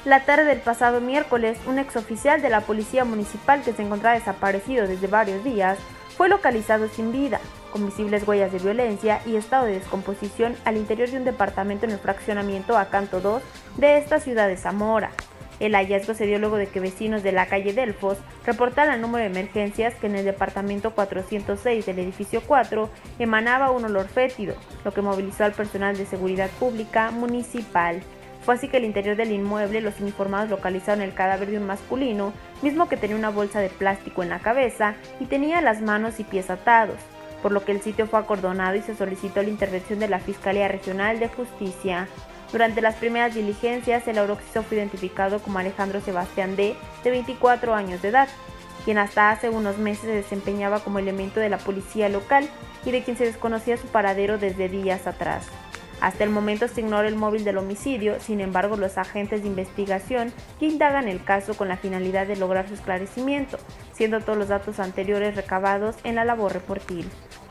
La tarde del pasado miércoles, un exoficial de la Policía Municipal que se encontraba desaparecido desde varios días fue localizado sin vida, con visibles huellas de violencia y estado de descomposición al interior de un departamento en el fraccionamiento Acanto 2 de esta ciudad de Zamora. El hallazgo se dio luego de que vecinos de la calle Delfos reportaran al número de emergencias que en el departamento 406 del edificio 4 emanaba un olor fétido, lo que movilizó al personal de seguridad pública municipal. Fue así que al interior del inmueble los uniformados localizaron el cadáver de un masculino, mismo que tenía una bolsa de plástico en la cabeza y tenía las manos y pies atados, por lo que el sitio fue acordonado y se solicitó la intervención de la Fiscalía Regional de Justicia. Durante las primeras diligencias, el occiso fue identificado como Alejandro Sebastián D., de 24 años de edad, quien hasta hace unos meses se desempeñaba como elemento de la policía local y de quien se desconocía su paradero desde días atrás. Hasta el momento se ignora el móvil del homicidio, sin embargo los agentes de investigación ya indagan el caso con la finalidad de lograr su esclarecimiento, siendo todos los datos anteriores recabados en la labor reportil.